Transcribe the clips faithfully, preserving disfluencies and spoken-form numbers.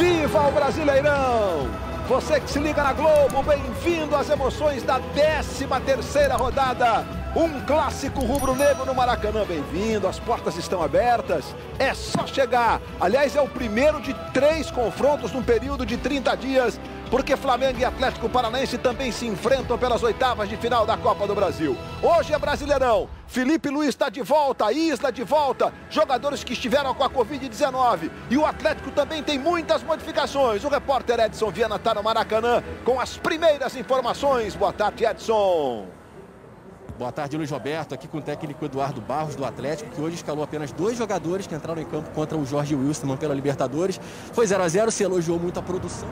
Viva o Brasileirão! Você que se liga na Globo, bem-vindo às emoções da décima terceira rodada. Um clássico rubro-negro no Maracanã. Bem-vindo, as portas estão abertas. É só chegar. Aliás, é o primeiro de três confrontos num período de trinta dias, porque Flamengo e Atlético Paranaense também se enfrentam pelas oitavas de final da Copa do Brasil. Hoje é Brasileirão. Felipe Luiz está de volta, Isla de volta, jogadores que estiveram com a Covid dezenove. E o Atlético também tem muitas modificações. O repórter Edson Viana está no Maracanã com as primeiras informações. Boa tarde, Edson. Boa tarde, Luiz Roberto, aqui com o técnico Eduardo Barros do Atlético, que hoje escalou apenas dois jogadores que entraram em campo contra o Jorge Wilstermann pela Libertadores. Foi zero a zero, se elogiou muito a produção.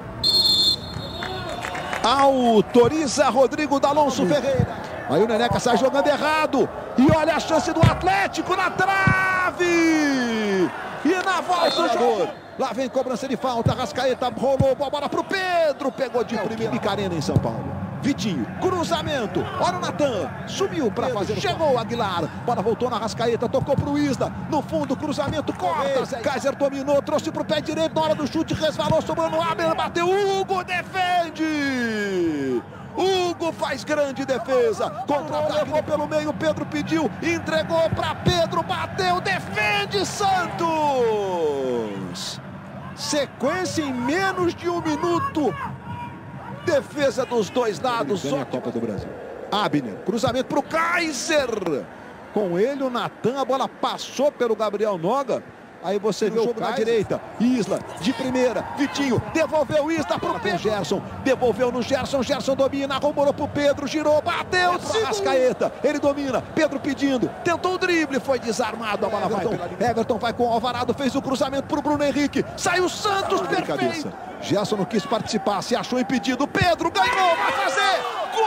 Autoriza Rodrigo D'Alonso Ferreira. Aí o Neneca sai jogando errado. E olha a chance do Atlético na trave. E na volta o jogador. Lá vem cobrança de falta. Arrascaeta rolou a bola pro Pedro. Pegou de primeira. Micarena em São Paulo. Vitinho, cruzamento, olha o Natan, subiu para fazer, chegou o Aguilar, bola voltou na Arrascaeta, tocou pro Isla, no fundo, cruzamento, corta, Kaiser dominou, trouxe pro pé direito, na hora do chute, resvalou, sobrou no Abner, bateu, Hugo defende! Hugo faz grande defesa, contra-ataque pelo meio, Pedro pediu, entregou para Pedro, bateu, defende Santos! Sequência em menos de um minuto. Defesa dos dois lados. Só a Copa do Brasil. Abner, cruzamento para o Kaiser. Com ele o Natan, a bola passou pelo Gabriel Noga. Aí você vê o jogo na direita. Isla, de primeira. Vitinho, devolveu o Isla para o Pedro. Gerson, devolveu no Gerson. Gerson domina, arrumou para o Pedro, girou, bateu. É Arrascaeta, ele domina. Pedro pedindo, tentou o drible, foi desarmado. A bola vai. Everton vai com o Alvarado, fez o cruzamento para o Bruno Henrique. Saiu o Santos, perfeito. Gerson não quis participar, se achou impedido. Pedro ganhou, vai fazer. Gol!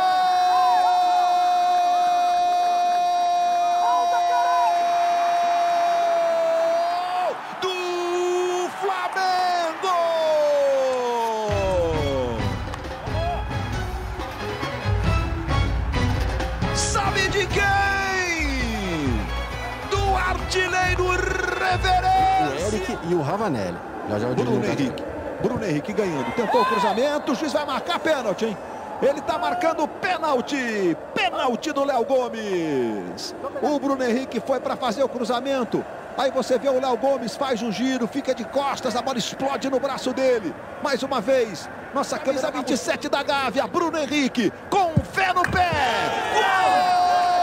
Sabe de quem? Do artilheiro reverência. O Eric e o Ravanelli. Já já o Bruno Henrique. Bruno Henrique ganhando. Tentou o cruzamento. O juiz vai marcar pênalti, hein? Ele tá marcando pênalti. Pênalti do Léo Gomes. O Bruno Henrique foi para fazer o cruzamento. Aí você vê o Léo Gomes, faz um giro, fica de costas, a bola explode no braço dele. Mais uma vez, nossa camisa vinte e sete da Gávea, Bruno Henrique, com fé no pé. Gol!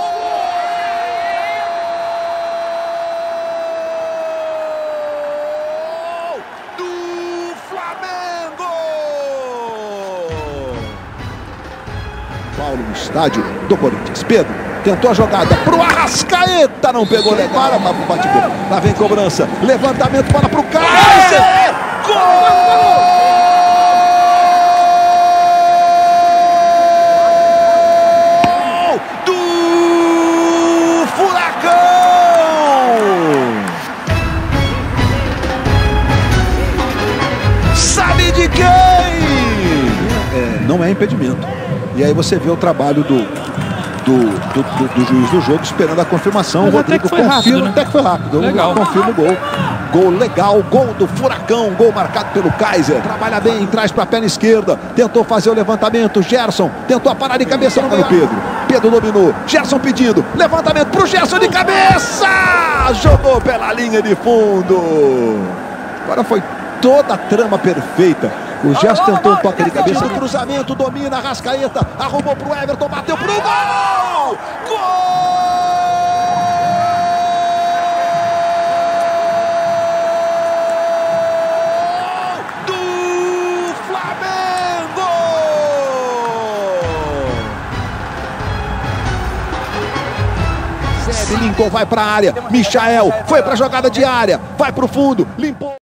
Do Flamengo! Paulo no estádio do Corinthians. Pedro tentou a jogada pro Arrascaeta, não pegou, legal, para pro bate-bola. Lá vem cobrança, levantamento, bola pro Kaiser. Gol! Do Furacão! Sabe de quem? É, não é impedimento. E aí você vê o trabalho do Do, do, do, do juiz do jogo, esperando a confirmação. Mas o Rodrigo até que foi confirma, rápido, né? até que foi rápido. Legal. Confirma o gol. Gol legal, gol do Furacão, gol marcado pelo Kaiser. Trabalha bem, traz para a perna esquerda. Tentou fazer o levantamento. Gerson tentou a parada de cabeça no Pedro. Pedro dominou. Gerson pedindo. Levantamento para o Gerson de cabeça. Jogou pela linha de fundo. Agora foi toda a trama perfeita. O Gerson tentou um toque de cabeça no cruzamento, domina, Arrascaeta, arrumou pro Everton, bateu pro gol! Gol! Do Flamengo! Lincoln vai pra área, Michael foi pra jogada de área, vai pro fundo, limpou.